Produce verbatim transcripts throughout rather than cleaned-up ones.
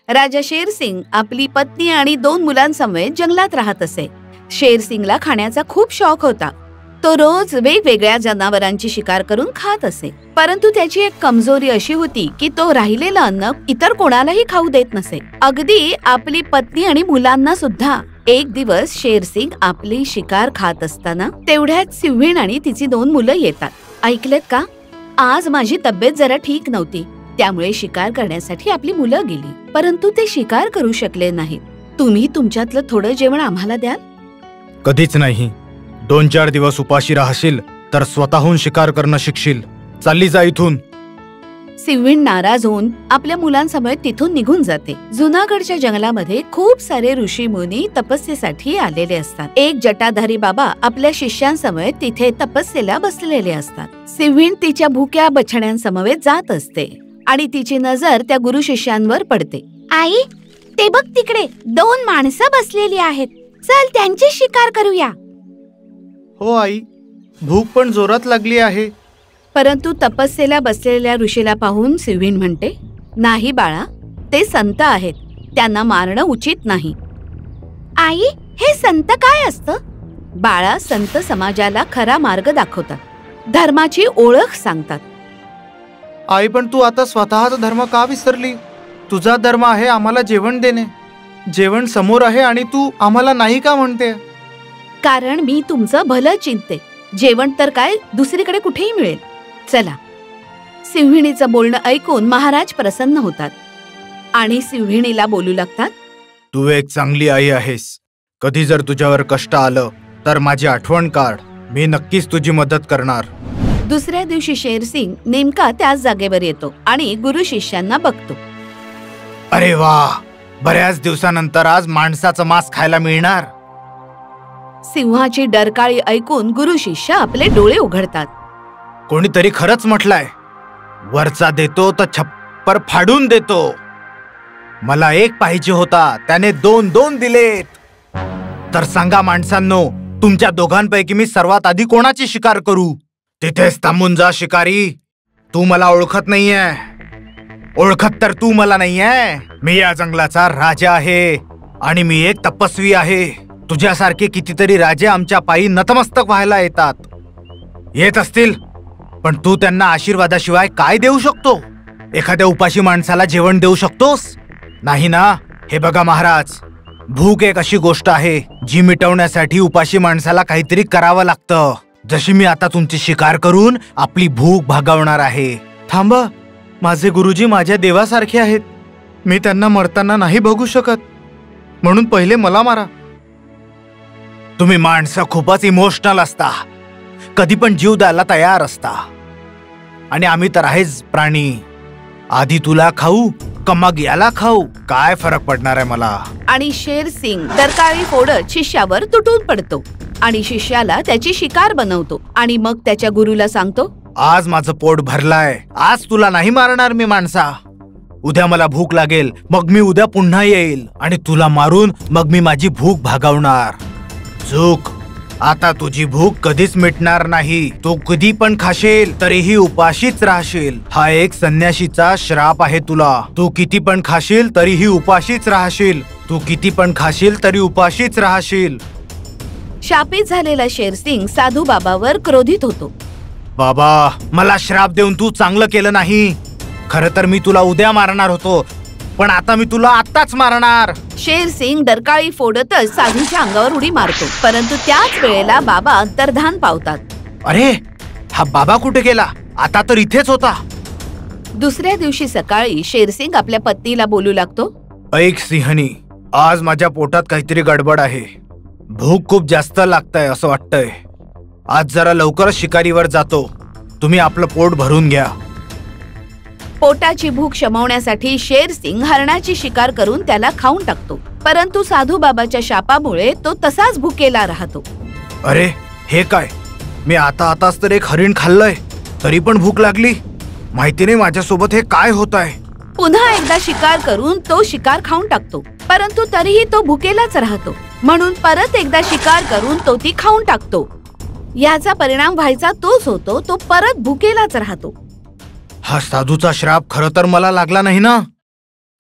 राजा शेरसिंग आपली पत्नी आणि दोन मुलांसमवेत जंगलात राहत असे. शेरसिंगला खाण्याचा खूप शौक होता. तो रोज वेगवेगळ्या जनावरांची शिकार करून खात असे. परंतु त्याची एक कमजोरी अशी होती की तो राहिलेलं अन्न इतर कोणालाही खाऊ देत नसे, अगदी आपली पत्नी आणि मुलांना सुद्धा. एक दिवस शेरसिंग आपली शिकार खात असताना तेवढ्यात सिव्हीण आणि तिची दोन मुलं येतात. ऐकलेत का? आज माझी तब्येत जरा ठीक नव्हती, त्यामुळे शिकार करण्यासाठी आपली मुलं गेली, परंतु ते शिकार करू शकले नाहीत. तुम्ही तुमच्यातलं थोडं जेवण आम्हाला द्याल? कधीच नाही. दोन चार दिवस उपाशी राहशील तर स्वतःहून शिकार करणं शिकशील. चालली जा इथून. सिव्हीण नाराज होऊन आपल्या मुलांसमवेत तिथून निघून जाते. जुनागडच्या जंगलामध्ये खूप सारे ऋषी मुनी तपस्येसाठी आलेले असतात. एक जटाधारी बाबा आपल्या शिष्यांसमवेत तिथे तपस्येला बसलेले असतात. सिव्हीण तिच्या भुक्या बछड्यांसमवेत जात असते आणि तिची नजर त्या गुरु शिष्यांवर पडते. आई, ते बघ तिकडे दोन माणसं बसलेली आहेत. चल त्यांची शिकार करूया. हो आई, भूक पण जोरात लागली आहे. परंतु तपस्येला बसलेल्या ऋषीला पाहून सिव्हीण म्हणते, नाही बाळा, ते संत आहेत, त्यांना मारणं उचित नाही. आई, हे संत काय असतं? बाळा, संत समाजाला खरा मार्ग दाखवतात, धर्माची ओळख सांगतात. आई, पण तू आता स्वतःचा धर्म का विसरली? तुझा धर्म आहे आम्हाला जेवण देणे. जेवण समोर आहे आणि तू आम्हाला नाही का म्हणते? कारण मी तुमचं भलं चिंते. जेवण तर काय दुसरीकडे कुठेही मिळेल. चला. सिव्हिणीचं बोलणं ऐकून महाराज प्रसन्न होतात आणि सिव्हिणीला बोलू लागतात, तू एक चांगली आई आहेस. कधी जर तुझ्यावर कष्ट आलं तर माझी आठवण काढ. मी नक्कीच तुझी मदत करणार. दुसऱ्या दिवशी शेरसिंग नेमका त्याच जागेवर येतो आणि गुरु शिष्यांना बघतो. अरे वा, बऱ्याच दिवसानंतर आज माणसाचं मांस खायला मिळणार. सिंहाची डरकाळी ऐकून गुरु शिष्य आपले डोळे उघडतात. कोणीतरी खरंच म्हटलंय, वरचा देतो तर छप्पर फाडून देतो. मला एक पाहिजे होता, त्याने दोन दोन दिलेत. तर सांगा माणसांनो, तुमच्या दोघांपैकी मी सर्वात आधी कोणाची शिकार करू? तिथेच थांबून जा शिकारी. तू मला ओळखत नाहीये. ओळखत तर तू मला नाहीये. मी या जंगलाचा राजा आहे आणि मी एक तपस्वी आहे. तुझ्यासारखे कितीतरी राजे आमच्या पायी नतमस्तक व्हायला येतात. येत असतील, पण तू त्यांना आशीर्वादाशिवाय काय देऊ शकतो? एखाद्या उपाशी माणसाला जेवण देऊ शकतोस? नाही ना. हे बघा महाराज, भूक एक अशी गोष्ट आहे जी मिटवण्यासाठी उपाशी माणसाला काहीतरी करावं लागतं. जशी मी आता तुमची शिकार करून आपली भूक भागवणार आहे. थांबा, माझे गुरुजी माझ्या देवासारखे आहेत. मी त्यांना मरताना नाही बघू शकत, म्हणून पहिले मला मारा. तुम्ही माणसं खूपच इमोशनल असता, कधी पण जीव द्यायला तयार असता, आणि आम्ही तर आहेच प्राणी. आधी तुला खाऊ का मग याला खाऊ? काय फरक पडणार आहे मला? आणि शेरसिंग डरकाळी फोडत शिष्यावर तुटून पडतो आणि शिष्याला त्याची शिकार बनवतो आणि मग त्याच्या गुरुला सांगतो, आज माझं पोट भरलाय. आज तुला नाही मारणार मी माणसा. उद्या मला भूक लागेल, मग मी उद्या पुन्हा येईल आणि तुला मारून मग मी माझी भूक भागवणार. चूक. आता तुझी भूक कधीच मिटणार नाही. तू कधी पण खाशील तरीही उपाशीच राहशील. हा एक संन्याशीचा श्राप आहे तुला. तू किती पण खाशील तरीही उपाशीच राहशील. तू किती पण खाशील तरी उपाशीच राहशील. शापित झालेला शेरसिंग साधू बाबावर क्रोधित होतो. बाबा, मला श्राप देऊन तू चांगलं केलं नाही. खरं तर मी तुला उद्या मारणार होतो, पण आता मी तुला आत्ताच मारणार. शेरसिंग डरकाळी फोडतच साधूच्या अंगावर उडी मारतो, परंतु त्याच वेळेला बाबा अंतर्धान पावतात. अरे, हा बाबा कुठे गेला? आता तर इथेच होता. दुसऱ्या दिवशी सकाळी शेरसिंग आपल्या पत्नीला बोलू लागतो, ऐक सिंहनी, आज माझ्या पोटात काहीतरी गडबड आहे. भूक खूप जास्त लागतंय असं वाटतंय. आज जरा लवकरच शिकारीवर जातो. तुम्ही आपलं पोट भरून घ्या. पोटाची भूक शमवण्यासाठी शेरसिंग हरणाची शिकार करून त्याला खाऊन टाकतो, परंतु साधू बाबाच्या शापामुळे तो तसाच भुकेला राहतो. अरे, हे काय? मी आता आताच तर एक हरिण खाल्लंय, तरी पण भूक लागली. माहिती नाही माझ्यासोबत हे काय होत आहे. पुन्हा एकदा शिकार करून तो शिकार खाऊन टाकतो, परंतु तरीही तो भुकेलाच राहतो. म्हणून परत एकदा शिकार करून तो ती खाऊन टाकतो. याचा परिणाम व्हायचा तोच होतो, तो परत भुकेलाच राहतो. हा साधूचा श्राप खरं तर मला लागला नाही ना.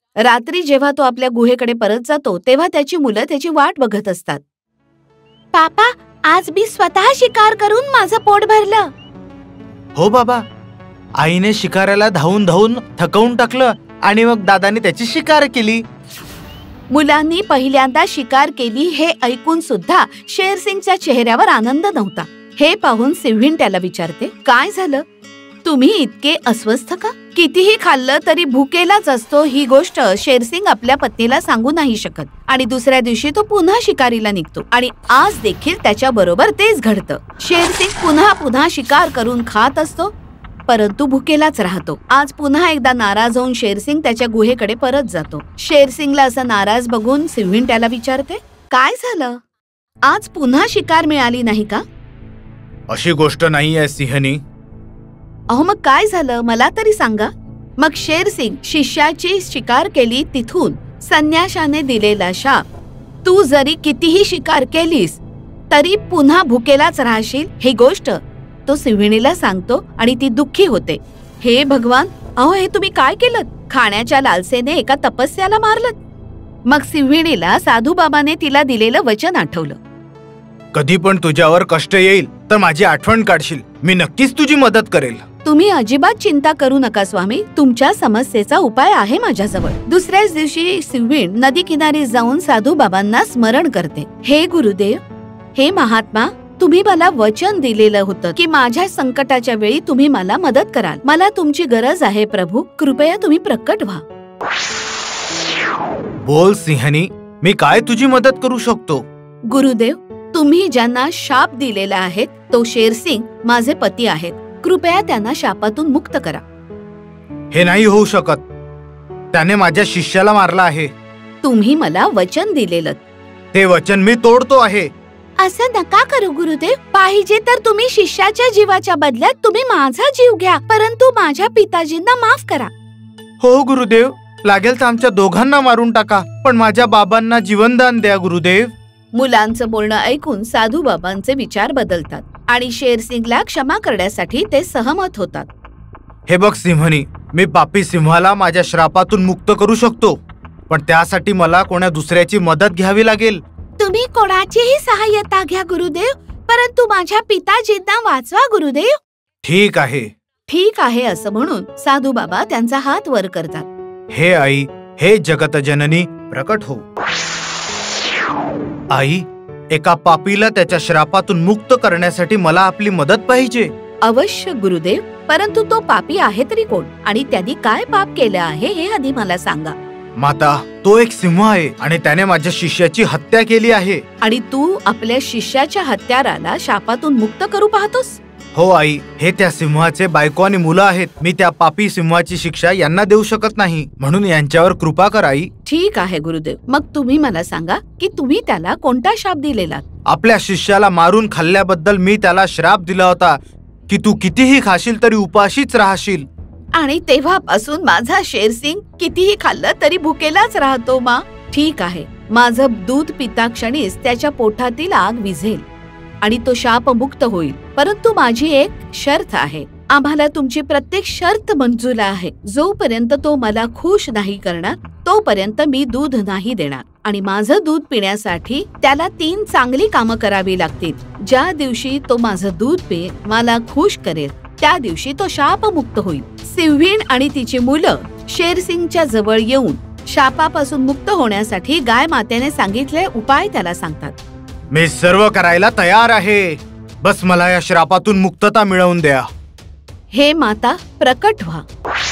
रात्री जेव्हा तो आपल्या गुहेकडे परत जातो तेव्हा त्याची मुलं त्याची वाट बघत असतात. पापा, आज मी स्वतः शिकार करून माझं पोट भरलं. हो बाबा, आईने शिकाराला धावून धावून थकवून टाकलं आणि मग दादाने त्याची शिकार केली. मुलांनी पहिल्यांदा शिकार केली हे ऐकून सुद्धा शेरसिंगच्या चेहऱ्यावर आनंद नव्हता. हे पाहून सिंहीण त्याला विचारते, काय झालं? तुम्ही इतके अस्वस्थ का? कितीही खाल्लं तरी भुकेलाच असतो ही गोष्ट शेरसिंग आपल्या पत्नीला सांगू नाही शकत आणि दुसऱ्या दिवशी तो पुन्हा शिकारीला निघतो आणि आज देखील त्याच्या बरोबर तेच घडतं. शेरसिंग पुन्हा पुन्हा शिकार करून खात असतो परंतु भुकेलाच राहतो. आज पुन्हा एकदा नाराज होऊन शेरसिंग त्याच्या गुहेकडे परत जातो. शेरसिंगला असं नाराज बघून सिंहीण त्याला विचारते, काय झालं? आज पुन्हा शिकार मिळाली नाही का? अशी गोष्ट नाहीये सिंहनी. अहो मग काय झालं मला तरी सांगा. मग शेरसिंग शिष्याची शिकार केली तिथून संन्याशाने दिलेला शाप, तू जरी कितीही शिकार केलीस तरी पुन्हा भुकेलाच राहशील, ही गोष्ट तो सिंहिणीला सांगतो आणि ती दुःखी होते. हे भगवान, अहो हे तुम्ही काय केलं? खाण्याच्या लालसेने एका तपस्याला मारलं. मग सिंहिणीला साधूबाबाने तिला दिलेलं वचन आठवलं. कधी पण तुझ्यावर कष्ट येईल तर माझी आठवण काढशील, मी नक्कीच तुझी मदत करेल. तुम्ही अजिबात चिंता करू नका स्वामी, तुमच्या समस्येचा उपाय आहे माझ्याजवळ. दुसऱ्याच दिवशी सिंहीण नदी किनारी जाऊन साधूबाबांना स्मरण करते. हे गुरुदेव, हे महात्मा, तुम्ही मला वचन दिलेलं होतं की माझ्या संकटाच्या वेळी तुम्ही मला मदत कराल. मला तुमची गरज आहे प्रभू, कृपया तुम्ही प्रकट व्हा. बोल सिंहनी, मी काय तुझी मदत करू शकतो? गुरुदेव, तुम्ही ज्यांना शाप दिलेला आहे तो शेरसिंग माझे पती आहेत. कृपया त्यांना शापातून मुक्त करा. हे नाही होऊ शकत, त्याने माझ्या शिष्याला मारला आहे. तुम्ही मला वचन दिलेलं ते वचन मी तोडतो आहे. असं नका करू गुरुदेव. पाहिजे तर तुम्ही शिष्याच्या जीवाच्या बदल्यात तुम्ही माझा जीव घ्या, परंतु माझ्या पिताजींना माफ करा. हो गुरुदेव, लागेल तर आमच्या दोघांना मारून टाका, पण माझ्या बाबांना जीवनदान द्या गुरुदेव. मुलांचं बोलणं ऐकून साधूबाबांचे विचार बदलतात आणि शेरसिंगला क्षमा करण्यासाठी ते सहमत होतात. हे बघ सिंहनी, मी पापी सिंहाला माझ्या श्रापातून मुक्त करू शकतो, पण त्यासाठी मला कोणा दुसऱ्याची मदत घ्यावी लागेल. तुम्ही कोणाचीही सहाय्यता घ्या गुरुदेव, परंतु माझ्या पिताजींना वाचवा गुरुदेव. ठीक आहे. ठीक आहे असं म्हणून साधूबाबा त्यांचा हात वर करतात. हे आई, हे जगत जननी, प्रकट हो. आई, एका पापीला त्याच्या श्रापातून मुक्त करण्यासाठी मला आपली मदत पाहिजे. अवश्य गुरुदेव, परंतु तो पापी आहे तरी कोण आणि त्यांनी काय पाप केलं आहे हे आधी मला सांगा. माता, तो एक सिंह आहे आणि त्याने माझ्या शिष्याची हत्या केली आहे. आणि तू आपल्या शिष्याच्या हत्याराला शापातून मुक्त करू पाहतोस? हो आई, हे त्या सिंहाचे बायको आणि मुलं आहेत. मी त्या पापी सिंहाची शिक्षा यांना देऊ शकत नाही, म्हणून यांच्यावर कृपा कर आई. ठीक आहे गुरुदेव, मग तुम्ही मला सांगा की तुम्ही त्याला कोणता शाप दिलेला? आपल्या शिष्याला मारून खाल्ल्याबद्दल मी त्याला श्राप दिला होता की तू कितीही खाशील तरी उपाशीच राहशील. आणि तेव्हापासून माझा शेरसिंग कितीही खाल्लं तरी भुकेलाच राहतो मा. ठीक आहे, माझं दूध पिता क्षणीच त्याच्या पोटातील आग विझेल आणि तो शाप मुक्त होईल, परंतु माझी एक शर्त आहे. आम्हाला तुमची प्रत्येक शर्त मंजूर आहे. जोपर्यंत तो मला खुश नाही करणार तोपर्यंत मी दूध नाही देणार आणि माझं दूध पिण्यासाठी त्याला तीन चांगली कामं करावी लागतील. ज्या दिवशी तो माझं दूध पे मला खुश करेल त्या दिवशी तो शाप मुक्त होईल. सिंहीण आणि तिची मुलं शेरसिंगच्या जवळ येऊन शापापासून मुक्त होण्यासाठी गाय मातेने सांगितले उपाय त्याला सांगतात. मी सर्व करायला तयार आहे, बस मला या श्रापातून मुक्तता मिळवून द्या. हे माता, प्रकट व्हा.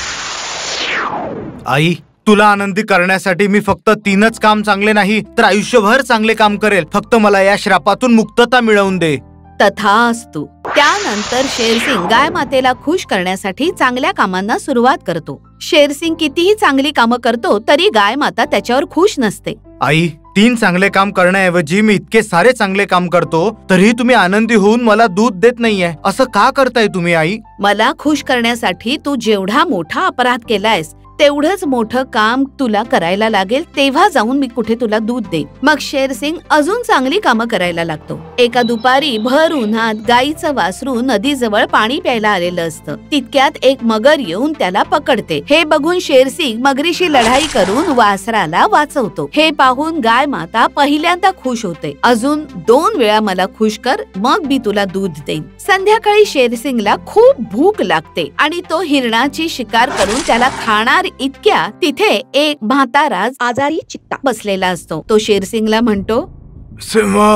आई, तुला आनंदी करण्यासाठी मी फक्त तीनच काम चांगले नाही तर आयुष्यभर चांगले काम करेल. फक्त मला या श्रापातून मुक्तता मिळवून दे. तथास्तु. त्यानंतर शेरसिंग गाय मातेला खुश करण्यासाठी चांगल्या कामांना सुरुवात करतो. शेरसिंग कितीही चांगली कामं करतो तरी गाय माता त्याच्यावर खुश नसते. आई, तीन चांगले काम करण्याऐवजी मी इतके सारे चांगले काम करतो तरीही तुम्ही आनंदी होऊन मला दूध देत नाहीये. असं का करताय तुम्ही आई? मला खुश करण्यासाठी तू जेवढा मोठा अपराध केलायस तेवढंच मोठं काम तुला करायला लागेल, तेव्हा जाऊन मी कुठे तुला दूध देईन. मग शेरसिंग अजून चांगली कामं करायला लागतो. एका दुपारी भर उन्हात गाईचं वासरू नदीजवळ पाणी प्यायला आलेलं असतं. तितक्यात एक मगर येऊन त्याला पकडते. हे बघून शेरसिंग मगरीशी लढाई करून वासराला वाचवतो. हे पाहून गाय माता पहिल्यांदा खुश होते. अजून दोन वेळा मला खुश कर, मग मी तुला दूध देईन. संध्याकाळी शेरसिंगला खूप भूक लागते आणि तो हिरणाची शिकार करून त्याला खाणार इतक्या तिथे एक म्हातारा आजारी चित्ता बसलेला असतो. तो शेरसिंगला म्हणतो, सिंह,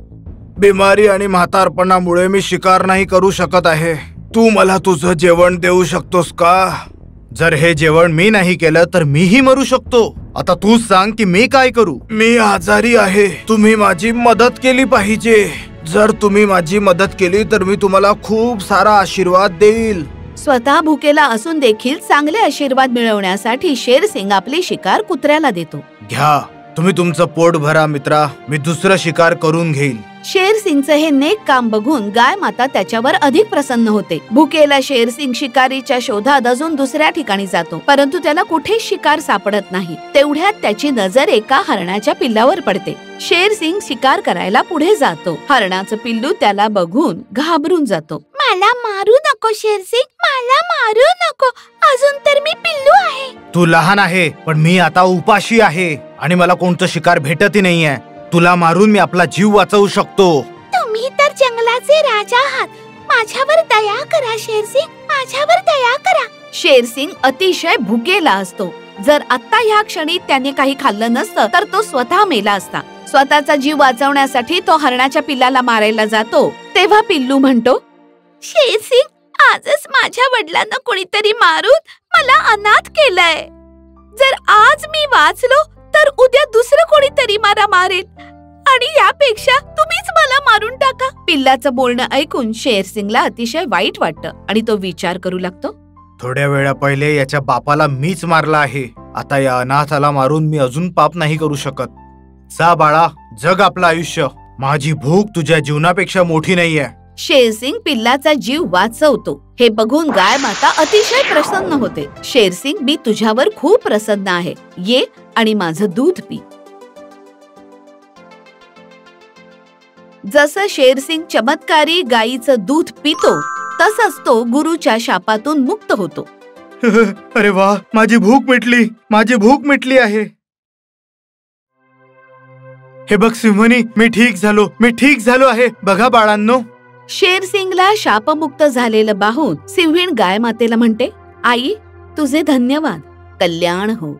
बिमारी आणि म्हातारपणामुळे मी शिकार नाही करू शकत आहे. तू मला तुझं जेवण देऊ शकतोस का? जर हे जेवण मी नाही केलं तर मीही मरू शकतो. आता तूच सांग की मी काय करू? मी आजारी आहे, तुम्ही माझी मदत केली पाहिजे. जर तुम्ही माझी मदत केली तर मी तुम्हाला खूप सारा आशीर्वाद देईल. स्वतः भुकेला असून देखील चांगले आशीर्वाद मिळवण्यासाठी शेरसिंग आपली शिकार कुत्र्याला देतो. घ्या, तुम्ही तुमचं पोट भरा मित्रा, मी दुसरं शिकार करून घेईल. शेरसिंगचं हे नेक काम बघून गाय माता त्याच्यावर अधिक प्रसन्न होते. भुकेला शेरसिंग शिकारीच्या शोधात अजून दुसऱ्या ठिकाणी जातो, परंतु त्याला कुठेच शिकार सापडत नाही. तेवढ्यात त्याची नजर एका हरणाच्या पिल्लावर पडते. शेरसिंग शिकार करायला पुढे जातो. हरणाचं पिल्लू त्याला बघून घाबरून जातो. मला मारू नको शेरसिंग, मला मारू नको, अजून तर मी पिल्लू आहे. तू लहान आहे, पण मी आता उपाशी आहे आणि मला कोणतं शिकार भेटतही नाहीये. तुला मारून मी आपला जीव वाचवू शकतो. तुम्ही तर जंगलाचे राजा आहात, माझ्यावर दया करा शेरसिंग, माझ्यावर दया करा. शेरसिंग अतिशय भुकेला असतो. जर आता ह्या क्षणी त्याने काही खाल्लं नसतं तर तो स्वतः मेला असता. स्वतःचा जीव वाचवण्यासाठी तो हरणाच्या पिल्लाला मारायला जातो. तेव्हा पिल्लू म्हणतो, शेरसिंग, आजच माझ्या वडिलांना कोणीतरी मारून मला अनाथ केलंय. जर आज मी वाचलो तर उद्या दुसरं कोणीतरी मला मारेल आणि यापेक्षा तुम्हीच मला मारून टाका. पिल्लाचं बोलणं ऐकून शेरसिंगला अतिशय वाईट वाटतं आणि तो विचार करू लागतो, थोड्या वेळा पहिले याच्या बापाला मीच मारला आहे. आता या अनाथाला मारून मी अजून पाप नाही करू शकत. जा बाळा, जग आपलं आयुष्य. माझी भूक तुझ्या जीवनापेक्षा मोठी नाहीये. शेरसिंग पिल्लाचा जीव वाचवतो. हे बघून गाय माता अतिशय प्रसन्न होते. शेरसिंग, मी तुझ्यावर खूप प्रसन्न आहे. ये आणि माझं दूध पी. जसं शेरसिंग चमत्कारी गायीचं दूध पितो तसंच तो गुरुच्या शापातून मुक्त होतो. अरे वा, माझी भूक मिटली, माझी भूक मिटली आहे. हे बघ सिंहनी, मी ठीक झालो, मी ठीक झालो आहे. बघा बाळांनो. शेरसिंगला शापमुक्त झालेलं पाहून सिंहीण गाय मातेला म्हणते, आई, तुझे धन्यवाद, कल्याण हो.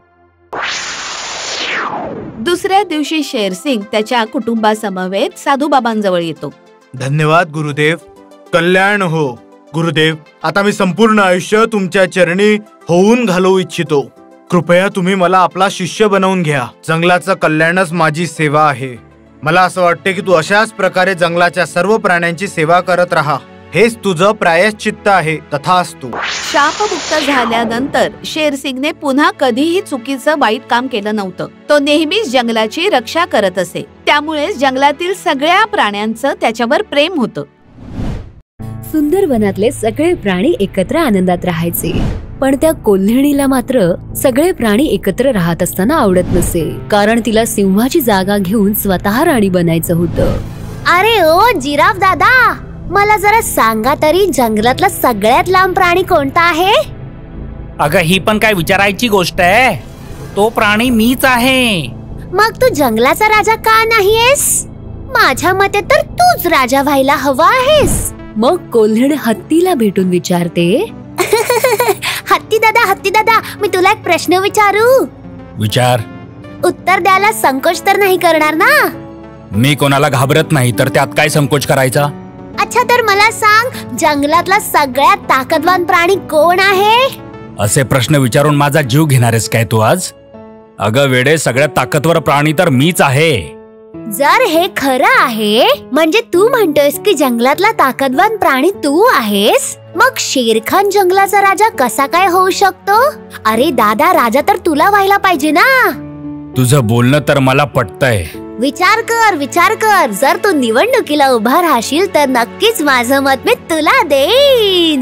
दुसऱ्या दिवशी शेरसिंग त्याच्या कुटुंबासमवेत साधूबाबांजवळ येतो. धन्यवाद गुरुदेव, कल्याण हो. गुरुदेव, आता मी संपूर्ण आयुष्य तुमच्या चरणी होऊन घालवू इच्छितो. कृपया तुम्ही मला आपला शिष्य बनवून घ्या. जंगलाचं कल्याणच माझी सेवा आहे. मला असं वाटते की तू अशाच प्रकारे जंगलाच्या सर्व प्राण्यांची सेवा करत राहा. हेच तुझं प्रायश्चित्त आहे. तथास्तु. शापमुक्त झाल्यानंतर शेरसिंगने पुन्हा कधीही चुकीचं वाईट काम केलं नव्हतं. तो नेहमीच जंगलाची रक्षा करत असे. त्यामुळे जंगलातील सगळ्या प्राण्यांचं त्याच्यावर प्रेम होतं. सुंदर वनातले सगळे प्राणी एकत्र आनंदात राहायचे, पण त्या कोल्हेणीला मात्र सगळे प्राणी एकत्र राहत असताना आवडत नसे, कारण तिला सिंहाची जागा घेऊन स्वतः राणी बनायचं होतं. अरे ओ जिराफ दादा, मला जरा सांगा तरी, जंगलातला सगळ्यात लांब प्राणी कोणता आहे? अगं, ही पण काय विचारायची गोष्ट आहे? तो प्राणी मीच आहे. मग तू जंगलाचा राजा का नाहीयेस? माझ्या मते तर तूच राजा व्हायला हवा आहेस. मग कोल्हेण हत्तीला भेटून विचारते, हत्ती दादा, हत्ती दादा, मी तुला एक प्रश्न विचारू? विचार. उत्तर द्यायला संकोच तर नाही करणार ना? मी कोणाला घाबरत नाही, तर त्यात काय संकोच करायचा? अच्छा, तर मला सांग, जंगलातला सगळ्यात ताकदवान प्राणी कोण आहे? असे प्रश्न विचारून माझा जीव घेणारेस काय तू आज? अगं वेडे, सगळ्यात ताकदवर प्राणी तर मीच आहे. जर हे खरं आहे, म्हणजे तू म्हणतोयस की जंगलातला ताकदवान प्राणी तू आहेस, मग शेरखान जंगलाचा राजा कसा काय होऊ शकतो? अरे दादा, राजा तर तुला व्हायला पाहिजे ना. तुझं बोलणं तर मला पटतंय, विचार कर विचार कर जर तू निवडणुकीला उभा राहशील तर नक्कीच माझं मत मी तुला देईन.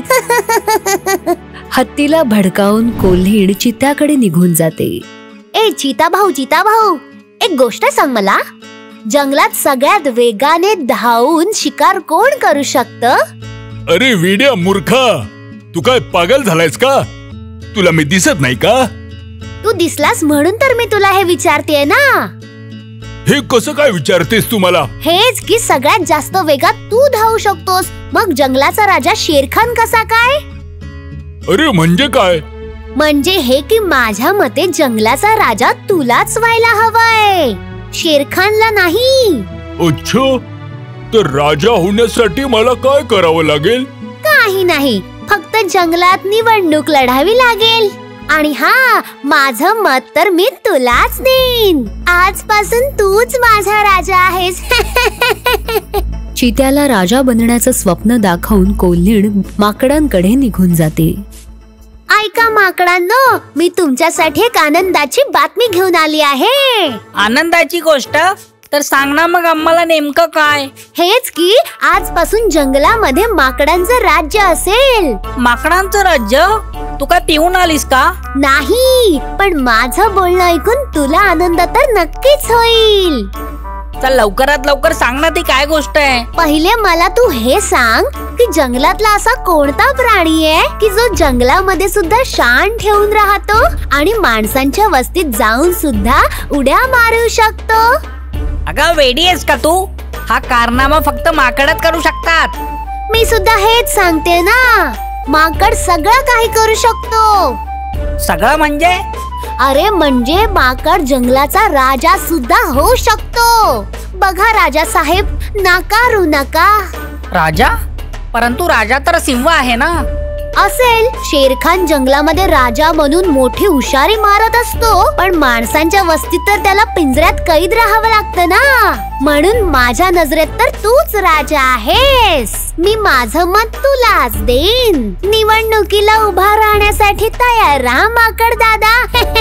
हत्तीला भडकावून कोल्हीण चित्त्याकडे निघून जाते. ए चिता भाऊ चिता भाऊ एक गोष्ट सांग मला, जंगलात सगळ्यात वेगाने धावून शिकार कोण करू शकतं? अरे वेड्या मूर्खा, तू काय पागल झालायस का? तुला मी दिसत नाही का? तू दिसलास म्हणून तर मी तुला हे विचारतेय ना. हे कसं काय विचारतेस तू मला? हेच की सगळ्यात जास्त वेगात तू धावू शकतोस, मग जंगलाचा राजा शेरखान कसा काय? अरे म्हणजे काय? म्हणजे हे की माझ्या मते जंगलाचा राजा तुलाच व्हायला हवाय, शेरखानला नाही. अच्छा, तर राजा होण्यासाठी मला काय करावं लागेल? काही नाही, फक्त जंगलात निवडणूक लढावी लागेल. आणि हा, माझं मत तर मी तुलाच देईन. आजपासून तूच माझा राजा आहेस. चित्याला राजा बनण्याचं स्वप्न दाखवून कोल्हीण माकडांकडे निघून जाते. ऐका माकडांनो, मी तुमच्यासाठी एक आनंदाची बातमी घेऊन आली आहे. आनंदाची गोष्ट? तर सांग ना मग आम्हाला नेमकं काय? हेच की आजपासून जंगलामध्ये माकडांचं राज्य असेल. माकडांचं राज्य? तू काय पिऊन आलीस का? नाही, पण माझं बोलणं ऐकून तुला आनंद तर नक्कीच होईल. चल लवकरात लवकर सांग ना, ती काय गोष्ट आहे? पहिले मला तू हे सांग की जंगलातला असा कोणता प्राणी आहे की जो जंगलामध्ये सुद्धा शान ठेवून राहतो आणि माणसांच्या वस्तीत जाऊन सुद्धा उड्या मारू शकतो? अगं वेडी आहेस का तू? हा कारनामा फक्त माकडच करू शकतात. मी सुद्धा हेच सांगते ना, माकड सगळं काही करू शकतो. सगळं म्हणजे? अरे म्हणजे माकड जंगलाचा राजा सुद्धा होऊ शकतो. बघा राजा साहेब, नाकारू नका. राजा? परंतु राजा तर सिंह आहे ना. असेल, शेरखान जंगलामध्ये राजा म्हणून मोठी हुशारी मारत असतो, पण माणसांच्या वस्तीत तर त्याला पिंजऱ्यात कैद राहावं लागतं ना. म्हणून माझ्या नजरेत तर तूच राजा आहेस. मी माझं मत तुलाच देईन. निवडणुकीला उभा राहण्यासाठी तयार राहा माकड दादा.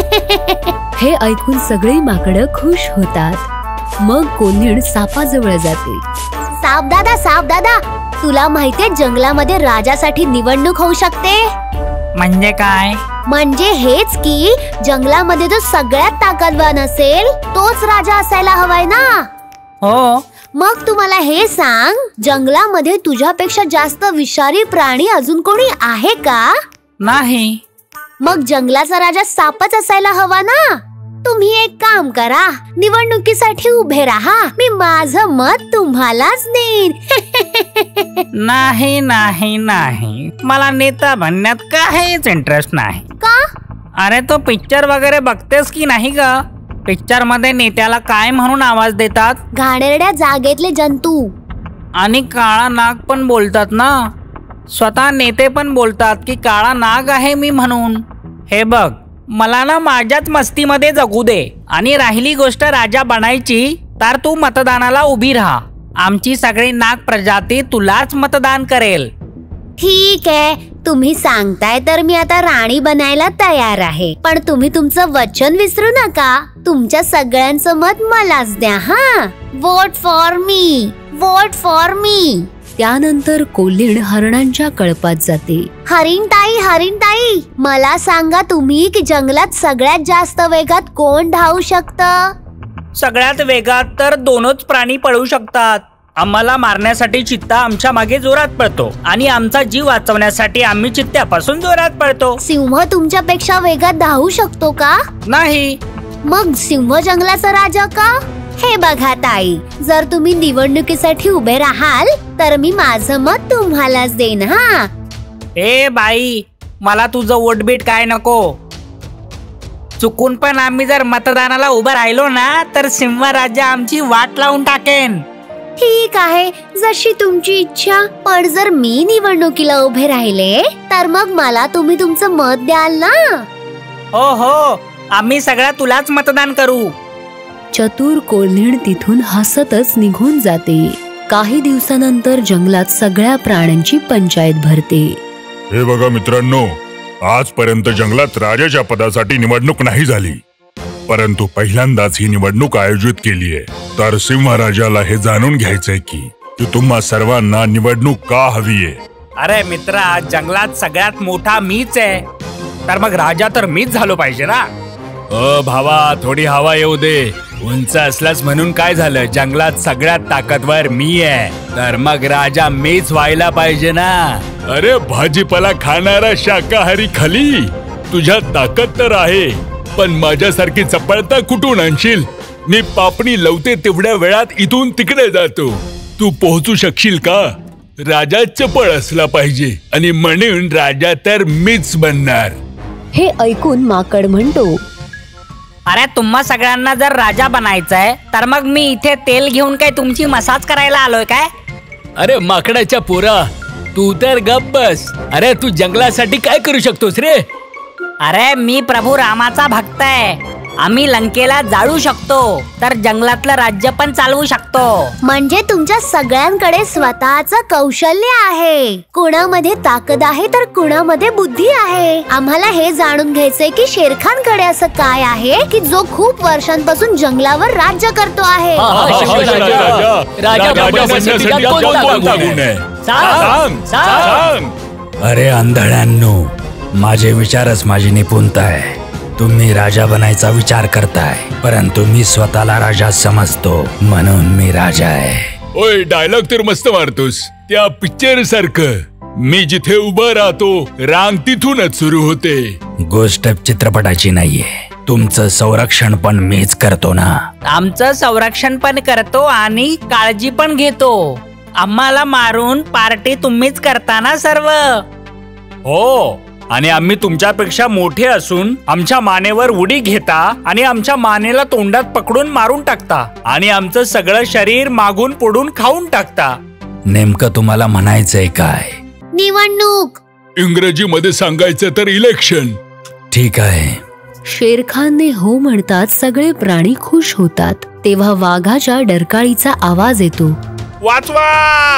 हे ऐकून सगळी माकडं खुश होतात. मग कोल्हीण सापाजवळ जाते. साप दादा साप दादा, तुला माहितीये जंगलामध्ये राजासाठी निवडणूक होऊ शकते? म्हणजे काय? म्हणजे हेच की जंगलामध्ये जो सगळ्यात ताकदवान असेल तोच राजा असायला हवाय ना. हो. मग तू मला हे सांग, जंगलामध्ये तुझ्यापेक्षा जास्त विषारी प्राणी अजून कोणी आहे का? नाही. मग जंगलाचा राजा सापच असायला हवा ना. तुम्ही एक काम करा, निवडणुकीसाठी उभे राहा. मी माझं मत तुम्हालाच देईन. नाही नाही नाही, मला नेता बनण्यात काहीच इंटरेस्ट नाही. का? अरे तो पिक्चर वगैरे बघतेस की नाही ग? पिक्चर मध्ये नेत्याला काय म्हणून आवाज देतात? घाणेरड्या जागेतले जंतू. आणि काळा नाग पण बोलतात ना. स्वतः नेते पण बोलतात की काळा नाग आहे मी म्हणून. हे बघ, मला ना माझ्याच मस्तीमध्ये जगू दे. आणि राहिली गोष्ट राजा बनायची, तर तू मतदानाला उभी राहा. आमची सगळी नाग प्रजाती तुलाच मतदान करेल. ठीक आहे, तुम्ही सांगताय तर मी आता राणी बनायला तयार आहे. पण तुम्ही तुमचं वचन विसरू नका. तुमच्या सगळ्यांचं मत मलाच द्या. हा, vote for me, vote for me. त्यानंतर कोल्हीण हरणांच्या कळपात जाते. हरिणताई हरिणताई, मला सांगा तुम्ही की जंगलात सगळ्यात जास्त वेगात कोण धावू शकतं? सगळ्यात वेगात तर दोनच प्राणी पळू शकतात. आम्हाला मारण्यासाठी चित्ता आमच्या मागे जोरात पळतो आणि आमचा जीव वाचवण्यासाठी आम्ही चित्त्यापासून जोरात पळतो. सिंह तुमच्यापेक्षा वेगात धावू शकतो का? नाही. मग सिंह जंगलाचा राजा का? हे बघा ताई, जर तुम्ही निवडणुकीसाठी उभे राहाल तर मी माझं मत तुम्हालाच देईन. हा. ए बाई, मला तुझं वोटबीट काय नको. चुकून पण आम्ही जर मतदानाला उभं राहिलो ना तर सिंह राजा आमची वाट लावून टाकेन. ठीक आहे, जशी तुमची इच्छा. पण जर मी निवडणुकीला उभे राहिले तर मग मला तुम्ही तुमचं मत द्याल ना? हो हो, आम्ही सगळ्या तुलाच मतदान करू. चतुर कोल्हीण तिथून हसतच निघून जाते. काही दिवसानंतर जंगलात सगळ्या प्राण्यांची पंचायत भरते. हे बघा मित्रांनो, आजपर्यंत जंगलात राजाच्या पदासाठी निवडणूक नाही झाली. परंतु पहिल्यांदाच ही निवडणूक आयोजित केली आहे, तर सिंहराजाला हे जाणून घ्यायचंय की तुम्हा सर्वांना निवडणूक का हवी आहे. अरे मित्रा, जंगलात सगळ्यात मोठा मीच आहे, तर मग राजा तर मीच झालो पाहिजे ना. अ भावा, थोडी हवा येऊ दे. उंच असलास म्हणून काय झालं, जंगलात सगळ्यात ताकदवर मी आहे, तर मग राजा मीच व्हायला पाहिजे ना. अरे भाजीपाला खाणारा शाकाहारी खली, तुझ्यात ताकद तर आहे, पण माझ्यासारखी चपळता कुठून आणशील. मी पापणी लवते तेवढ्या वेळात इथून तिकडे जातो. तू पोहोचू शकशील का. राजा चपळ असला पाहिजे आणि म्हणून राजा तर मीच बनणार. हे ऐकून माकड म्हणतो, अरे तुम्हा सगळ्यांना जर राजा बनायचंय तर मग मी इथे तेल घेऊन काय तुमची मसाज करायला आलोय काय. अरे माकडाच्या पोरा, तू तर गप्प बस. अरे तू जंगलासाठी काय करू शकतोस रे. अरे मी प्रभू रामाचा भक्त आहे. आम्ही लंकेला जाळू शकतो, तर जंगलातलं राज्य पण चालवू शकतो. म्हणजे तुमच्या सगळ्यांकडे स्वतःचं कौशल्य आहे. कुणामध्ये ताकद आहे तर कुणामध्ये बुद्धी आहे. आम्हाला हे जाणून घ्यायचंय की शेरखान कडे असं काय आहे की जो खूप वर्षांपासून जंगलावर राज्य करतो आहे. अरे आंधळ्यांनो, माझे विचारच माझी निपुणता आहे. तुम्ही राजा बनायचा विचार करताय, परंतु मी स्वतःला राजा समजतो, म्हणून मी राजा आहे. ओय, डायलॉग तर मस्त मारतोस, त्या पिक्चर सारखं. मी जिथे उभं राहतो रांग तिथूनच सुरू होते. गोष्ट चित्रपटाची नाहीये. तुमचं संरक्षण पण मीच करतो ना. आमचं संरक्षण पण करतो आणि काळजी पण घेतो. आम्हाला मारून पार्टी तुम्हीच करता ना सर्व. हो, आणि आम्ही तुमच्यापेक्षा मोठे असून आमच्या मानेवर उडी घेता आणि आमच्या मानेला तोंडात पकडून मारून टाकता आणि आमचं सगळं शरीर मागून पुढून खाऊन टाकता. नेमकं तुम्हाला म्हणायचंय काय. निवडणूक. इंग्रजी मध्ये सांगायचं तर इलेक्शन. ठीक आहे. शेरखानने हो म्हणतात सगळे प्राणी खुश होतात. तेव्हा वाघाच्या डरकाळीचा आवाज येतो, वाचवा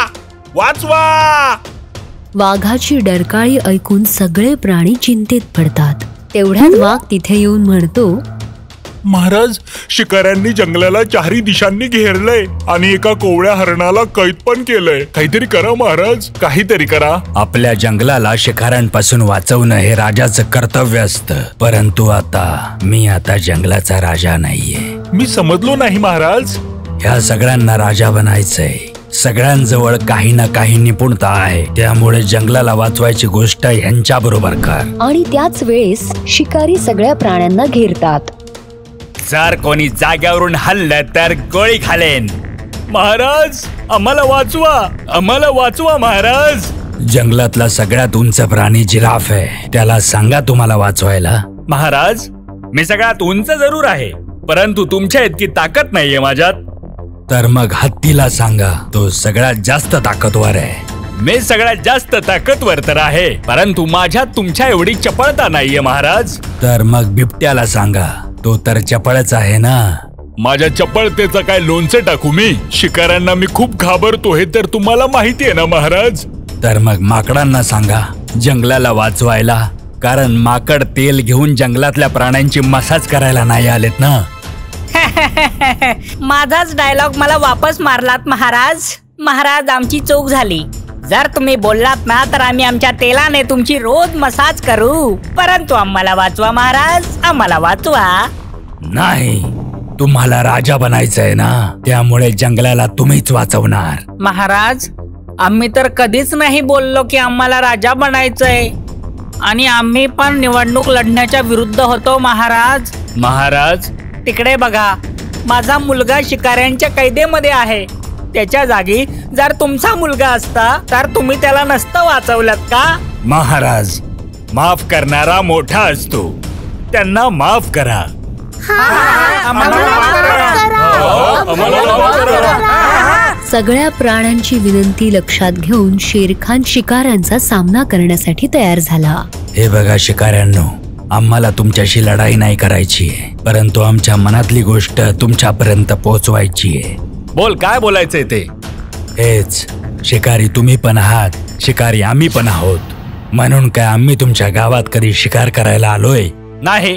वाचवा. वाघाची डरकाळी ऐकून सगळे प्राणी चिंतेत पडतात. तेवढ्यात वाघ तिथे येऊन म्हणतो, महाराज, शिकाऱ्यांनी जंगलाला चारही दिशांनी घेरलंय आणि एका कोवळ्या हरणाला कैद पण केलंय. काहीतरी करा महाराज, काहीतरी करा. आपल्या जंगलाला शिकाऱ्यांपासून वाचवणं हे राजाचं कर्तव्य असतं, परंतु आता मी आता जंगलाचा राजा नाहीये. मी समजलो नाही महाराज. ह्या सगळ्यांना राजा बनायचंय. सगळ्यांजवळ काही ना काही निपुणता आहे, त्यामुळे जंगलाला वाचवायची गोष्ट ह्यांच्या बरोबर कर. आणि त्याच वेळेस शिकारी सगळ्या प्राण्यांना घेरतात. जर कोणी जाग्यावरून हल्लं तर गोळी घालेन. महाराज, आम्हाला वाचवा, आम्हाला वाचवा महाराज. जंगलातला सगळ्यात उंच प्राणी जिराफ आहे, त्याला सांगा तुम्हाला वाचवायला. महाराज, मी सगळ्यात उंच जरूर आहे, परंतु तुमच्या इतकी ताकद नाहीये माझ्यात. तर मग हत्तीला सांगा, तो सगळ्यात जास्त ताकदवर आहे. मी सगळ्यात जास्त ताकदवर तर आहे, परंतु माझ्यात तुमच्या एवढी चपळता नाहीये महाराज. तर मग बिबट्याला सांगा, तो तर चपळच आहे ना. माझ्या चपळतेचं काय लोणचं टाकू मी. शिकाऱ्यांना मी खूप घाबरतो हे तर तुम्हाला माहिती आहे ना महाराज. तर मग माकडांना सांगा जंगलाला वाचवायला, कारण माकड तेल घेऊन जंगलातल्या प्राण्यांची मसाज करायला नाही आलेत ना. माझाच डायलॉग मला वापस मारलात महाराज. महाराज, आमची चूक झाली. जर तुम्ही बोललात ना तर आम्ही आमच्या तेलाने तुमची रोज मसाज करू, परंतु आम्हाला वाचवा महाराज, आम्हाला वाचवा. नाही, तुम्हाला राजा बनायचंय ना, त्यामुळे जंगलाला तुम्हीच वाचवणार. महाराज, आम्ही तर कधीच नाही बोललो की आम्हाला राजा बनायचंय, आणि आम्ही पण निवडणूक लढण्याच्या विरुद्ध होतो महाराज. महाराज, तिकडे बघा, माझा मुलगा शिकाऱ्यांच्या कैदेमध्ये आहे. त्याच्या जागी जर तुमचा मुलगा असता तर तुम्ही त्याला नसतं वाचवलं का. महाराज, माफ करणारा मोठा असतो, त्यांना माफ करा. सगळ्या प्राण्यांची विनंती लक्षात घेऊन शेरखान शिकाऱ्यांचा सामना करण्यासाठी तयार झाला. हे बघा शिकाऱ्यांनो, आम्हाला तुमच्याशी लढाई नाही करायची आहे, परंतु आमच्या मनातली गोष्ट तुमच्यापर्यंत पोहोचवायची आहे. बोल, काय बोलायचंय ते. हेच, शिकारी तुम्ही पण आहात, शिकारी आम्ही पण आहोत, म्हणून काय आम्ही तुमच्या गावात कधी शिकार करायला आलोय नाही.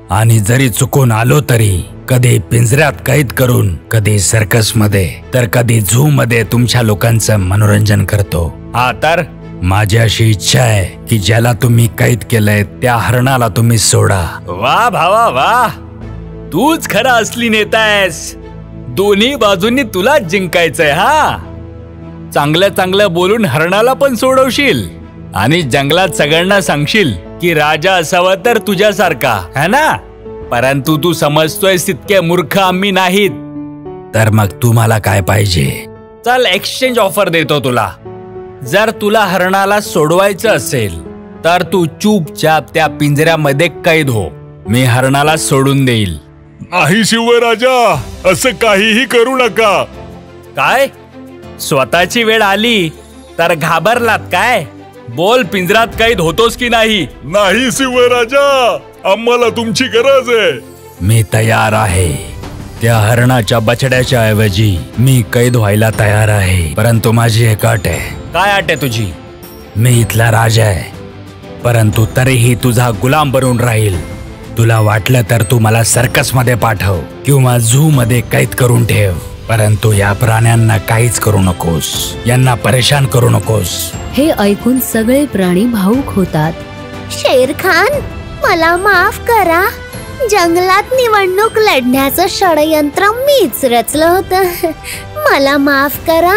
आणि जरी चुकून आलो तरी कधी पिंजऱ्यात कैद करून, कधी सर्कस मध्ये, तर कधी झू मध्ये तुमच्या लोकांचं मनोरंजन करतो. हा तर माझी अशी इच्छा आहे की ज्याला तुम्ही कैद केलंय त्या हरणाला तुम्ही सोडा. वा भावा वा, तूच खरा असली नेता आहेस. दोन्ही बाजूंनी तुलाच जिंकायचंय. हा, चांगलं चांगलं बोलून हरणाला पण सोडवशील आणि जंगलात सगळ्यांना सांगशील की राजा असावा तर तुझ्यासारखा, है ना? परंतु तू समजतोय तितके मूर्ख आम्ही नाहीत. तर मग तुम्हाला काय पाहिजे? चल, एक्सचेंज ऑफर देतो तुला. जर तुला हरणाला सोडवायचं असेल तर तू चुपचाप त्या पिंजऱ्यामध्ये कैद हो. मी हरणाला सोडून देईल. नाही शिवराजा, असं काहीही करू नका. काय? स्वतःची वेळ आली तर घाबरलात काय? बोल, पिंजरात कैद होतोस की नाही? नाही शिवराजा, आम्हाला तुमची गरज आहे. मी तयार आहे. त्या हरणाच्या बछड्याच्या ऐवजी मी कैद व्हायला तयार आहे. परंतु माझी एक अट आहे. काय अट आहे तुझी? मी इथला राजा आहे, परंतु तरीही तुझा गुलाम बनून राहील. तुला वाटलं तर तू मला सर्कस मध्ये पाठव किंवा झू मध्ये कैद करून ठेव, परंतु या प्राण्यांना काहीच करू नकोस. यांना परेशान करू नकोस. हे ऐकून सगळे प्राणी भावुक होतात. शेर खान, मला माफ करा. जंगलात निवडणूक लढण्याचं षडयंत्र मीच रचलं होतं. मला माफ करा.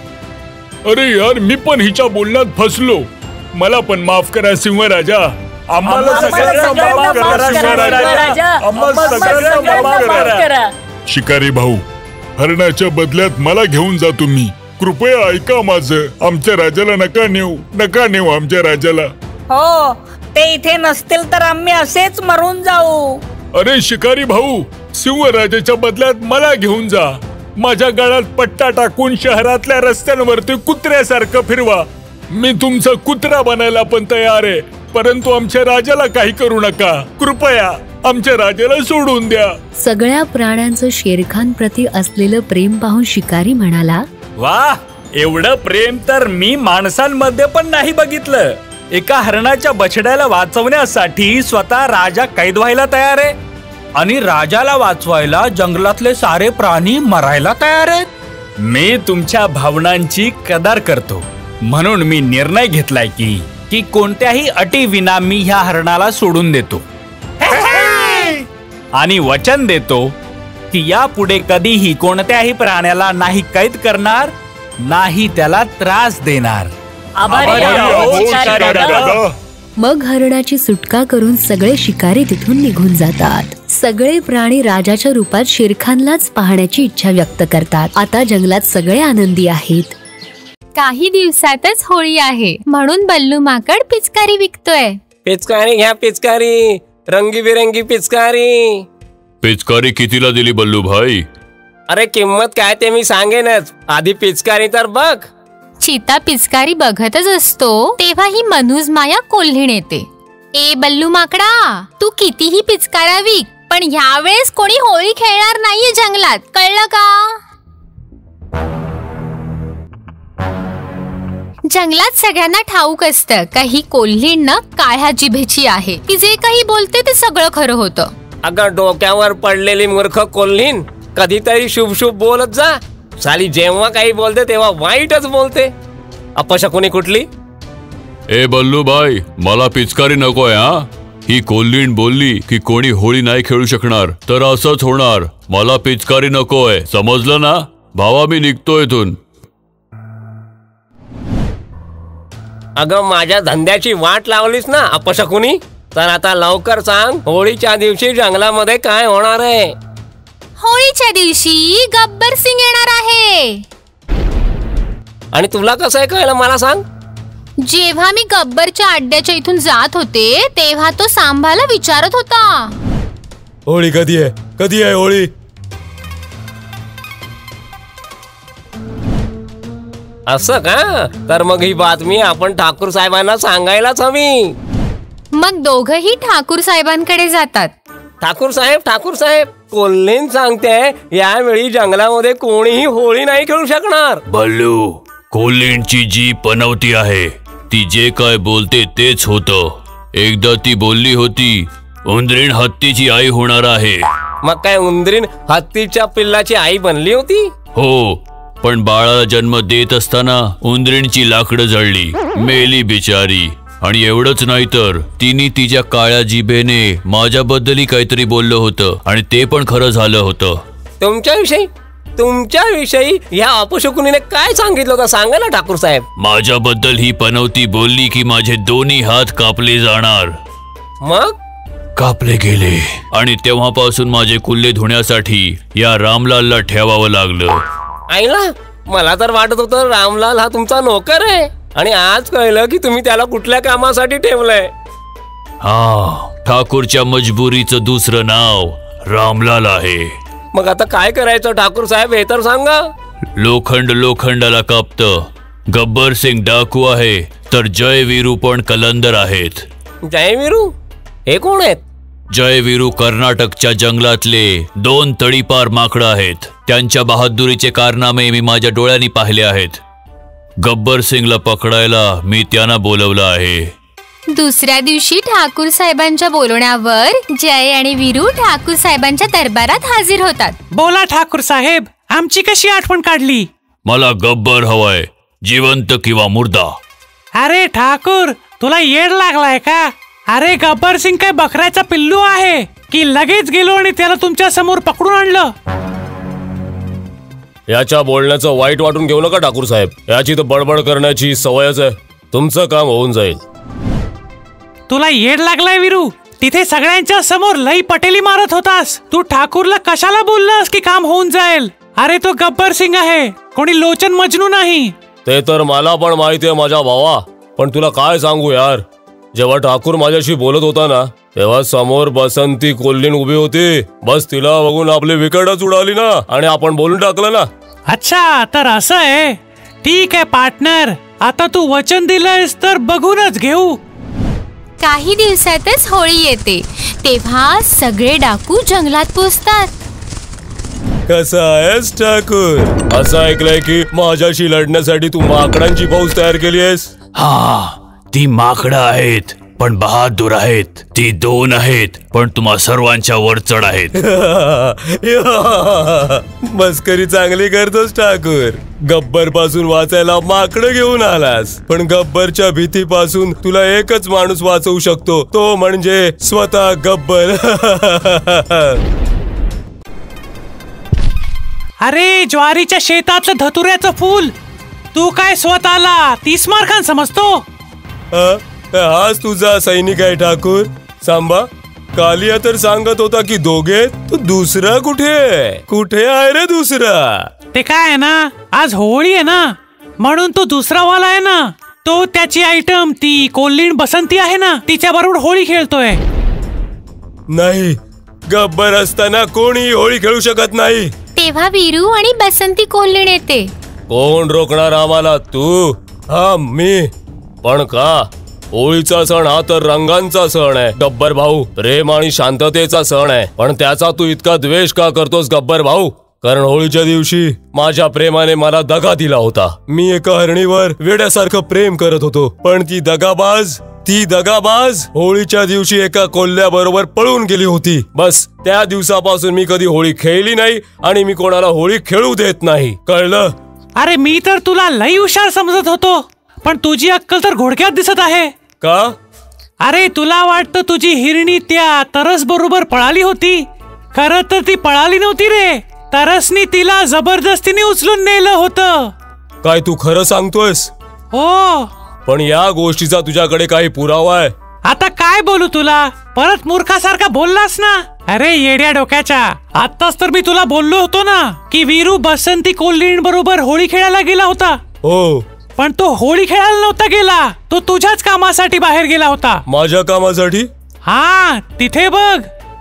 अरे यार, मी पण हिच्या बोलण्यात फसलो. मला पण माफ करा सिंहराजा. आम्हाला सगळ्यांना माफ करा सिंहराजा. आम्हाला सगळ्यांना माफ करा. शिकारी भाऊ, हरणाच्या बदल्यात मला घेऊन जा तुम्ही. कृपया ऐका माझं. आमच्या राजाला नका नेऊ, नका नेऊ आमच्या राजाला. हो, ते इथे नसतील तर आम्ही असेच मरून जाऊ. अरे शिकारी भाऊ, सिंहराजाच्या बदल्यात मला घेऊन जा. माझ्या गळ्यात पट्टा टाकून शहरातल्या रस्त्यांवरती कुत्र्यासारखं फिरवा. मी तुमचा कुत्रा बनायला पण तयार आहे, परंतु आमच्या राजाला काही करू नका. कृपया आमच्या राजाला सोडून द्या. सगळ्या प्राण्यांचं शेरखान प्रती असलेलं प्रेम पाहून शिकारी म्हणाला, वा, एवढं प्रेम तर मी माणसांमध्ये पण नाही बघितलं. एका हरणाच्या बछड्याला वाचवण्यासाठी स्वतः राजा कैद व्हायला तयार आहे आणि राजाला वाचवायला जंगलातले सारे प्राणी मरायला तयार आहेत. मी तुमच्या भावनांची कदर करतो, म्हणून मी निर्णय घेतलाय की की कोणत्याही अटी विना मी ह्या हरणाला सोडून देतो आणि वचन देतो की यापुढे कधीही कोणत्याही प्राण्याला नाही कैद करणार, नाही त्याला त्रास देणार. मग हरणाची सुटका करून सगळे शिकारी तिथून निघून जातात. सगळे प्राणी राजाच्या रूपात शेरखानलाच पाहण्याची इच्छा व्यक्त करतात. आता जंगलात सगळे आनंदी आहेत. काही दिवसातच होळी आहे, म्हणून बल्लू माकड पिचकारी विकतोय. पिचकारी घ्या, पिचकारी, रंगीबिरंगी पिचकारी. पिचकारी कितीला दिली बल्लू भाई? अरे किंमत काय ते मी सांगेनच, आधी पिचकारी तर बघ. चिता पिचकारी बघतच असतो तेव्हा ही मनुज माया कोल्हीण येते. ए बल्लू माकडा, तू कितीही पिचकारा विक, पण ह्यावेळेस कोणी होळी खेळणार नाहीये जंगलात, कळलं का? जंगलात सगळ्यांना ठाऊक असतं का ही कोल्हीण न काळ्या जिभेची आहे. ती जे काही बोलते ते सगळं खरं होतं. अगं डोक्यावर पडलेली मूर्ख कोल्हीण, कधीतरी शुभ शुभ बोलत जा. साली जेव्हा काही बोलते तेव्हा वाईटच बोलते. अपशकुनी कुठली. ए बल्लू भाई, मला पिचकारी नकोय. हा, ही कोल्हीण बोलली की कोणी होळी नाही खेळू शकणार तर असंच होणार. मला पिचकारी नकोय, समजलं ना भावा? मी निघतो इथून. अगं माझ्या धंद्याची वाट लावलीस ना अपशकुनी, तर आता लवकर सांग, होळीच्या दिवशी जंगलामध्ये काय होणार आहे? होळीच्या दिवशी गब्बर सिंग येणार आहे. आणि तुला कसं आहे कळलं मला सांग? जेव्हा मी गब्बरच्या अड्ड्याच्या इथून जात होते तेव्हा तो सांभाला विचारत होता, होळी कधी आहे, कधी आहे होळी? असं का? तर मग ही बातमी आपण ठाकूर साहेबांना सांगायलाच हवी. मग दोघही ठाकूर साहेबांकडे जातात. ठाकूर साहेब, ठाकूर साहेब, कोल्हीण सांगते यावेळी जंगलामध्ये कोणीही होळी नाही खेळू शकणार. बल्लू, कोल्हीणची जी पनवती आहे ती जे काय बोलते तेच होतं. एकदा ती बोलली होती उंदरीण हत्तीची आई होणार आहे. मग काय उंदरीण हत्तीच्या पिल्लाची आई बनली होती? हो, पण बाळाला जन्म देत असताना उंदरीणची लाकडं जळली, मेली बिचारी. आणि एवढंच नाही तर तिने तिच्या काळ्या जिभेने माझ्याबद्दलही काहीतरी बोललं होतं आणि ते पण खरं झालं होतं. तुमच्याविषयी तुमच्याविषयी ह्या अपशकुनीने काय सांगितलं होतं सांगा ना ठाकूर साहेब. माझ्याबद्दल ही पनवती बोलली की माझे दोन्ही हात कापले जाणार. मग कापले गेले आणि तेव्हापासून माझे कुल्ले धुण्यासाठी या रामलालला ठेवावं लागलं. आईला, मला तर वाटत होतं रामलाल हा तुमचा नोकर आहे आणि आज कळलं की तुम्ही त्याला कुठल्या कामासाठी ठेवलंय. हा, ठाकूरच्या मजबुरीचं दुसरं नाव रामलाल आहे. मग आता काय करायचं ठाकूर साहेब हे तर सांगा. लोखंड लोखंडाला कापतं. गब्बर सिंग डाकू आहे तर जयवीरू पण कलंदर आहेत. जयवीरू हे कोण आहेत? जयवीरू कर्नाटकच्या जंगलातले दोन तडीपार माकडं आहेत. त्यांच्या बहादुरीचे कारनामे मी माझ्या डोळ्यांनी पाहिले आहेत. गब्बर सिंगला पकडायला मी त्यांना बोलवलं आहे. दुसऱ्या दिवशी ठाकूर साहेबांच्या बोलवण्यावर जय आणि वीरू ठाकूर साहेबांच्या दरबारात हाजीर होतात. बोला ठाकूर साहेब, आमची कशी आठवण काढली? मला गब्बर हवाय, जिवंत किंवा मुर्दा. अरे ठाकूर, तुला येड लागलाय का? अरे गब्बर सिंग काय बकऱ्याचा पिल्लू आहे की लगेच गेलो आणि त्याला तुमच्या समोर पकडून आणलं? याच्या बोलण्याचं वाईट वाटून घेऊ नका ठाकूर साहेब. याची तर बडबड करण्याची सवयच आहे. तुमचं काम होऊन जाईल. तुला येड लागलाय वीरू? तिथे सगळ्यांच्या समोर लई पटेली मारत होतास. तू ठाकूरला कशाला बोललास की काम होऊन जाईल? अरे तो गब्बर सिंग आहे, कोणी लोचन मजनू नाही. ते तर मला पण माहिती आहे माझ्या भावा, पण तुला काय सांगू यार, जेव्हा ठाकूर माझ्याशी बोलत होता ना तेव्हा समोर बसंती कोल्हीण उभी होती. बस तिला बघून आपली विकेटच उडाली ना आणि आपण बोलून टाकलं ना. अच्छा, तर असं आहे. ठीक आहे पार्टनर, आता तू वचन दिलंयस तर बघूनच घेऊ. काही दिवसातच होळी येते तेव्हा सगळे डाकू जंगलात पोचतात. कसा आहेस ठाकूर? असं ऐकलंय की माझ्याशी लढण्यासाठी तू माकडांची फौज तयार केली आहेस. हा, ती माकडं आहेत पण बहादूर आहेत. ती दोन आहेत पण तुम्हा सर्वांच्या वर चढ आहेत. मस्करी चांगली करतोस ठाकूर. गब्बर पासून वाचायला माकडं घेऊन आलास, पण गब्बरच्या भीतीपासून तुला एकच माणूस वाचवू शकतो, तो म्हणजे स्वतः गब्बर. अरे ज्वारीच्या शेतातलं धतुऱ्याचं फूल, तू काय स्वतःला तीस मार्कां समजतो? हाच तुझा सैनिक आहे ठाकूर. सांबा, कालिया तर सांगत होता की दोघे, तू दुसरा कुठे कुठे आहे रे दुसरा? ते काय आहे ना, आज होळी आहे ना म्हणून तो दुसरा वाला आहे ना, तो त्याची आयटम ती कोल्हीण बसंती आहे ना तिच्या बरोबर होळी खेळतोय. नाही, गब्बर असताना कोणी होळी खेळू शकत नाही. तेव्हा वीरू आणि बसंती कोल्हीण येते. कोण रोखणार आम्हाला? तू? हा, मी. पण का? होळीचा सण हा तर रंगांचा सण आहे गब्बर भाऊ. प्रेम आणि शांततेचा सण आहे. पण त्याचा तू इतका द्वेष का करतोस गब्बर भाऊ? कारण होळीच्या दिवशी माझ्या प्रेमाने मला दगा दिला होता. मी एका हरणीवर वेड्यासारखं प्रेम करत होतो, पण ती दगाबाज ती दगाबाज होळीच्या दिवशी एका कोल्ह्याबरोबर पळून गेली होती. बस त्या दिवसापासून मी कधी होळी खेळली नाही आणि मी कोणाला होळी खेळू देत नाही, कळलं? अरे मी तर तुला लई हुशार समजत होतो, पण तुझी अक्कल तर घोडक्यात दिसत आहे. का? अरे तुला वाटतं तुझी हिरणी त्या तरस बरोबर पळाली होती? खरं तर ती पळाली नव्हती रे, तरसनी तिला जबरदस्तीने उचलून नेलं होतं. काय तू खरं सांगतोयस? हो. पण या गोष्टीचा तुझ्याकडे काही पुरावा आहे? आता काय बोलू तुला? परत मूर्खासारखा बोललास ना. अरे येड्या डोक्याच्या, आताच तर मी तुला बोललो होतो ना की वीरू बसंती कोल्हीण बरोबर होळी खेळायला गेला होता. हो, पण तो होळी खेळायला नव्हता गेला, तो तुझ्याच कामासाठी बाहेर गेला होता. माझ्या कामासाठी? हा, तिथे बघ.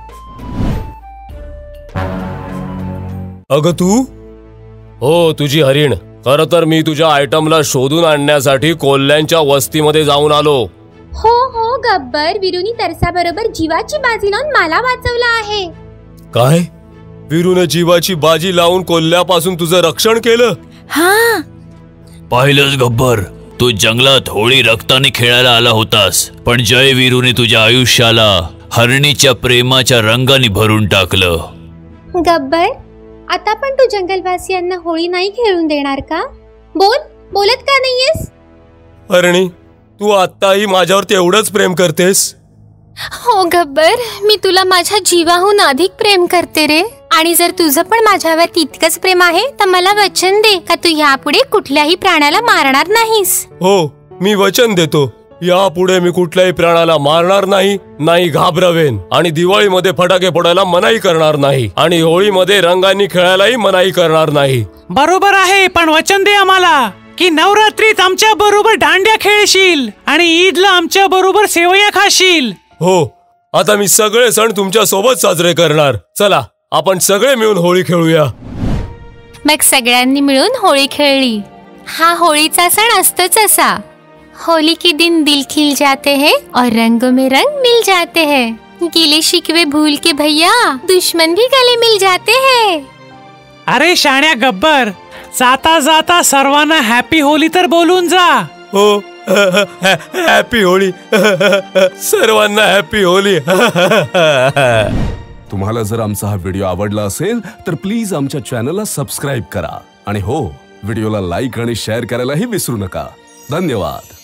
अगं तू? हो, तुझी हरिण. खरं तर मी तुझ्या आयटमला शोधून आणण्यासाठी कोल्ह्यांच्या वस्तीमध्ये जाऊन आलो. हो हो गब्बर, वीरूनी तरसाबरोबर जीवाची बाजी लावून मला वाचवलं आहे. काय? वीरूने जीवाची बाजी लावून कोल्ह्यापासून तुझं रक्षण केलं? हा. पाहिलंच गब्बर, तू जंगलात होळी रक्ताने खेळायला आला होतास, पण जयवीरूने तुझ्या आयुष्याला हरणीच्या प्रेमाच्या रंगाने भरून टाकलं. गब्बर, आता पण तू जंगलवासियांना होळी नाही खेळून देणार का? बोल, बोलत का नाहीयेस? हरणी, तू आत्ताही माझ्यावर तेवढंच प्रेम करतेस? हो गब्बर, मी तुला माझ्या जीवाहून अधिक प्रेम करते रे. आणि जर तुझं पण माझ्यावर तितकंच प्रेम आहे तर मला वचन दे का तू यापुढे कुठल्याही प्राण्याला मारणार नाहीस. हो, मी वचन देतो. यापुढे मी कुठल्याही प्राण्याला मारणार नाही, नाही घाबरवेन, आणि दिवाळीमध्ये फटाके फोडायला मनाई करणार नाही, आणि होळीमध्ये रंगांनी खेळायलाही मनाई करणार नाही. बरोबर आहे, पण वचन दे आम्हाला की नवरात्रीत आमच्या बरोबर दांड्या खेळशील आणि ईदला आमच्या बरोबर सेवया खाशील. हो, आता मी सगळे सण तुमच्या सोबत साजरे करणार. चला, आपण सगळे मिळून होळी खेळूया. मग सगळ्यांनी मिळून होळी खेळली. हा होळीचा सण असतोच असा. होली के दिन दिल खिल जाते हैं और रंगों में रंग मिल जाते हैं. गिले शिकवे भूल के भैया दुश्मन भी गले मिल जाते हैं. अरे शाण्या गब्बर, जाता जाता सर्वांना हॅपी होली तर बोलून जा. हो, हॅपी होळी. सर्वांना हॅपी होली. तुम्हाला जर आमचा हा व्हिडिओ आवडला असेल तर प्लीज आमच्या चॅनलला सबस्क्राईब करा. आणि हो, व्हिडिओला लाईक आणि शेअर करायलाही विसरू नका. धन्यवाद.